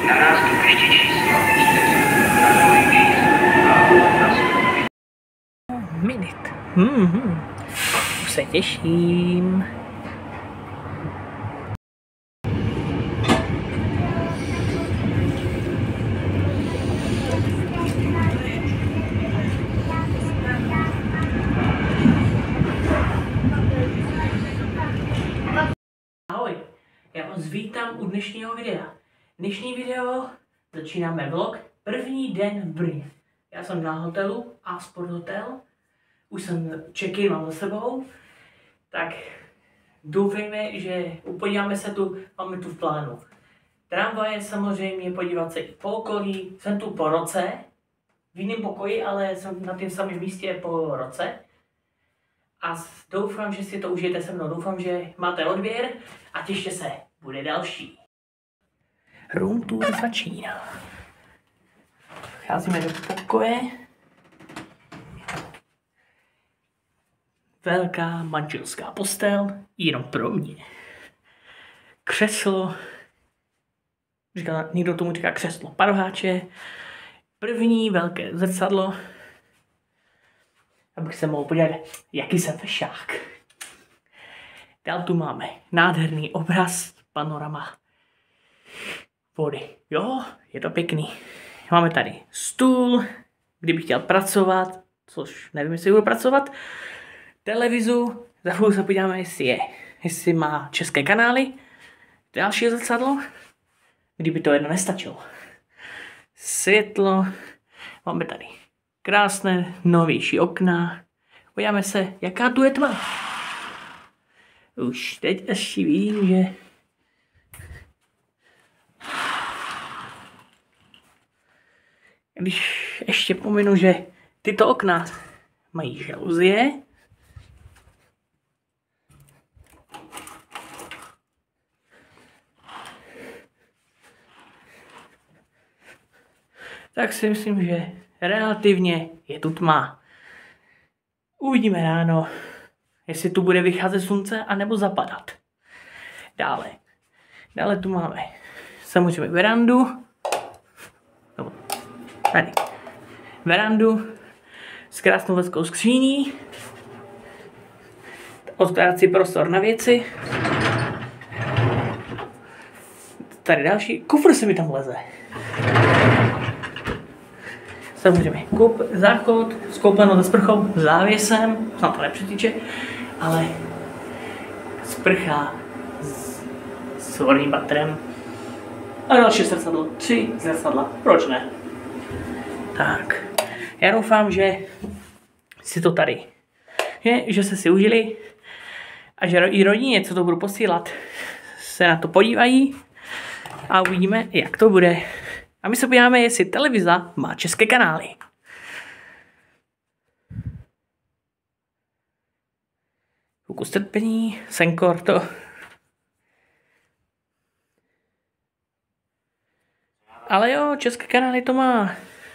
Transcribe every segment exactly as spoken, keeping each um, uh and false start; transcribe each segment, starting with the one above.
Na nástupišti číslo Minut. Hmm. Už se těším. Ahoj, já vás vítám u dnešního videa. Dnešní video začínáme vlog první den v Brně. Já jsem na hotelu A Sport Hotel. Už jsem check-in mám za sebou. Tak doufejme, že podíváme se tu, máme tu v plánu tramvaje samozřejmě, podívat se i po okolí. Jsem tu po roce, v jiném pokoji, ale jsem na tom samém místě po roce. A doufám, že si to užijete se mnou, doufám, že máte odběr a těšte se, bude další. Room tour začíná. Vcházíme do pokoje. Velká manželská postel, jenom pro mě. Křeslo, říká, někdo tomu říká křeslo paroháče. První velké zrcadlo, abych se mohl podívat, jaký jsem fešák. Dál tu máme nádherný obraz, panorama vody. Jo, je to pěkný. Máme tady stůl, kdybych chtěl pracovat, což nevím, jestli budu pracovat. Televizu, za chvíli se podíváme, jestli je, jestli má české kanály. Další zrcadlo, kdyby to jedno nestačilo. Světlo, máme tady krásné novější okna. Podíváme se, jaká tu je tma. Už teď ještě vím, že když ještě pominu, že tyto okna mají žaluzie, tak si myslím, že relativně je tu tma. Uvidíme ráno, jestli tu bude vycházet slunce, anebo zapadat. Dále. Dále tu máme samozřejmě verandu. No, tady. Verandu s krásnou velkou skříní. Odkládací prostor na věci. Tady další. Kufr se mi tam leze. Samozřejmě kup, záchod, skoupeno ze sprchou, závěsem, snad to nepřetýče, ale sprcha s, s horním batrem a další zrcadlo, tři zrcadla, proč ne? Tak, já doufám, že si to tady, že, že se si užili a že i rodině, co to budu posílat, se na to podívají a uvidíme, jak to bude. A my se podíváme, jestli televize má české kanály. Chvilku strpení, Senkor to. Ale jo, české kanály to má.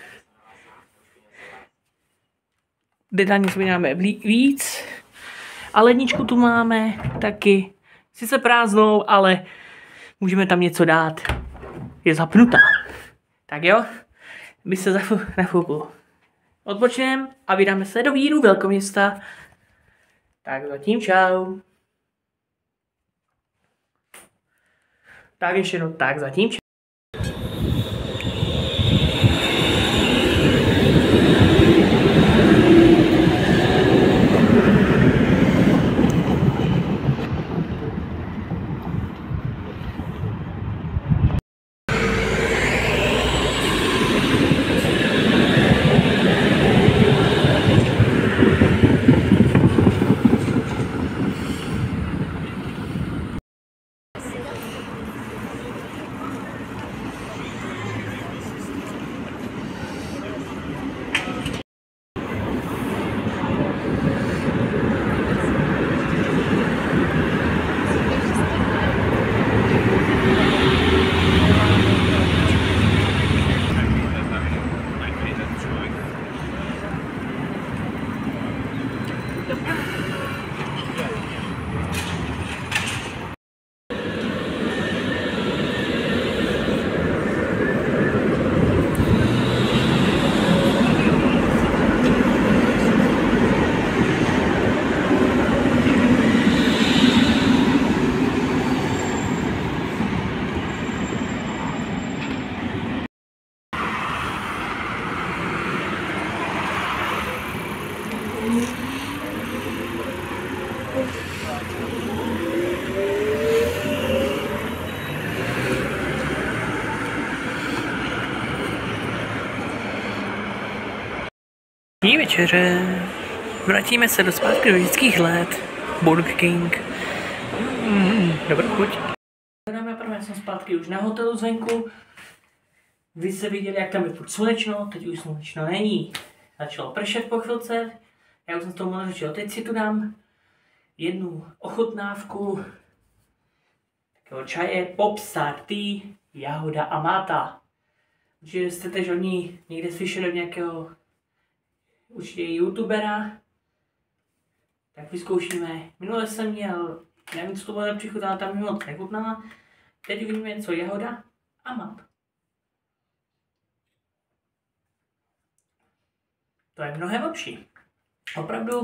Detailně se podíváme víc. A ledničku tu máme taky. Sice prázdnou, ale můžeme tam něco dát. Je zapnutá. Tak jo, my se za na chvilku odpočneme a vydáme se do Víru, velkoměsta. Tak zatím čau. Tak ještě no, tak zatím čau. Dní večeře. Vrátíme se do zpátky do dětských let. Burger King. Mm, dobrou chuť. Dáme a prvně jsem zpátky už na hotelu zvenku. Vy jste viděli, jak tam je furt slunečno, teď už slunečno není. Začalo pršet po chvilce. Já už jsem s tomu neřečil, teď si tu dám jednu ochutnávku takového čaje Popstar Tea, jahoda a máta. Určitě jste teď o ní někde slyšeli od nějakého určitě youtubera, tak vyzkoušíme. Minule jsem měl, nevím, co to bude přichutná, tam mi moc nechutnala. Teď vidíme, co jahoda a máta. To je mnohem lepší. Opravdu,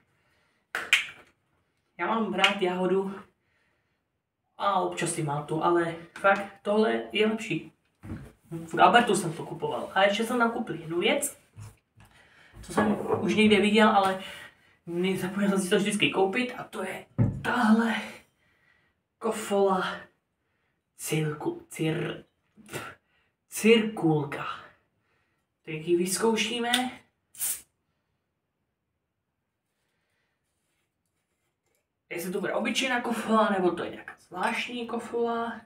já mám rád jahodu a občas i mátu, ale fakt tohle je lepší. V Albertu jsem to kupoval. A ještě jsem tam koupil jednu věc, co jsem už někde viděl, ale nezapomněl jsem si to vždycky koupit, a to je tahle kofola cirku, cir, pf, cirkulka. Tak ji vyzkoušíme. Jestli to bude obyčejná kofola, nebo to je nějaká zvláštní kofola.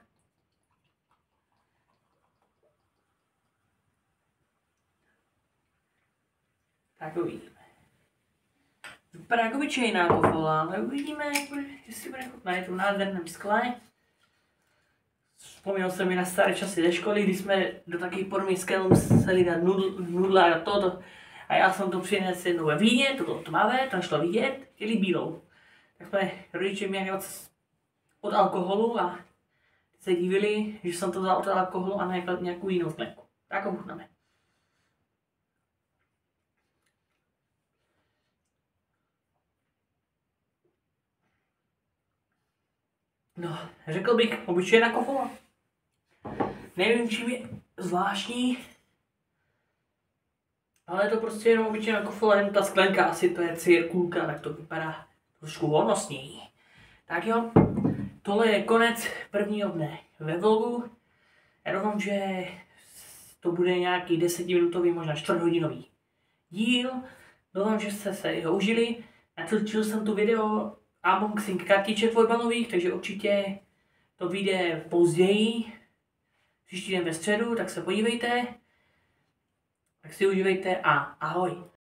Tak uvidíme. Vypadá jako obyčejná kofola, ale uvidíme, jestli bude chutná. Je to v nádherném skle. Vzpomněl jsem mi na staré časy ze školy, kdy jsme do takých podobných skel museli dát nudl, nudla a toto. A já jsem to přinesl jednou ve víně, to bylo tmavé, tam šlo vidět, chtěli bílou. Tak jsme rodiče měli od, od alkoholu a se divili, že jsem to vzal od alkoholu a ne nějakou jinou zmlenku. Tak ochutnáme. No, řekl bych, obyčejná kofola. Nevím, čím je zvláštní, ale je to prostě jenom obyčejná kofola, jen ta sklenka, asi to je cirkulka, tak to vypadá trošku volnostněji. Tak jo, tohle je konec prvního dne ve vlogu. Já doufám, že to bude nějaký desetiminutový, možná čtvrthodinový díl. Doufám, že jste se ho užili. Natočil jsem tu video unboxing kartiček fotbalových, takže určitě to vyjde později. Příští den ve středu, tak se podívejte. Tak si užívejte a ahoj.